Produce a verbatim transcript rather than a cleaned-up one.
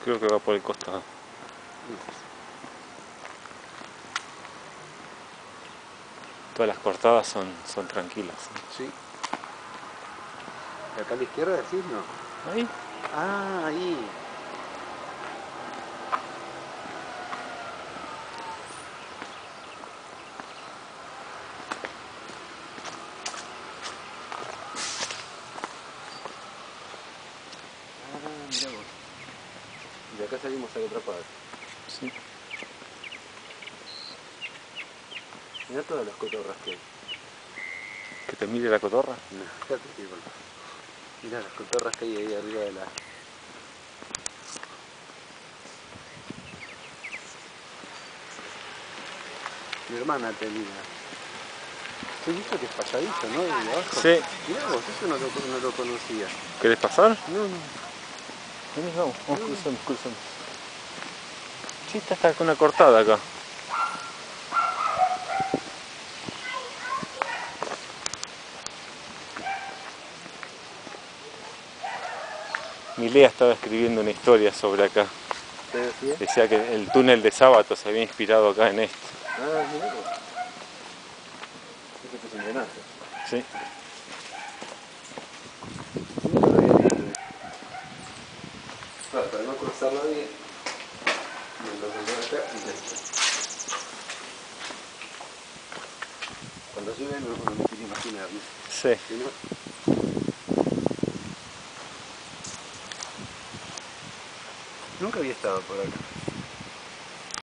creo que va por el costado. Todas las cortadas son, son tranquilas. Sí. ¿Acá a la izquierda decís no? Ahí. Ah, ahí. Ah, mirá vos. De acá salimos a otra cuadra. Sí. Mirá todas las cotorras que hay. ¿Que te mire la cotorra? No, fíjate que bueno. Mirá las cotorras que hay ahí arriba de la... Mi hermana tenía. ¿Has visto que es pasadito, no? De abajo. Sí. Mirá vos, eso no lo, no lo conocía. ¿Querés pasar? No, no. Vení, vamos, vamos, cruzamos, cruzamos. Sí, está, está con una cortada acá. Milea estaba escribiendo una historia sobre acá. ¿Te decía? Decía que el túnel de Sábato se había inspirado acá en este. Ah, mirá vos. Este es un drenaje. Sí. Nunca lo había visto. Claro, para no cruzarlo bien, me lo pongo acá y ya está. Cuando llueve no, no me quiero imaginar, ¿no? Sí. Si no... Nunca había estado por acá.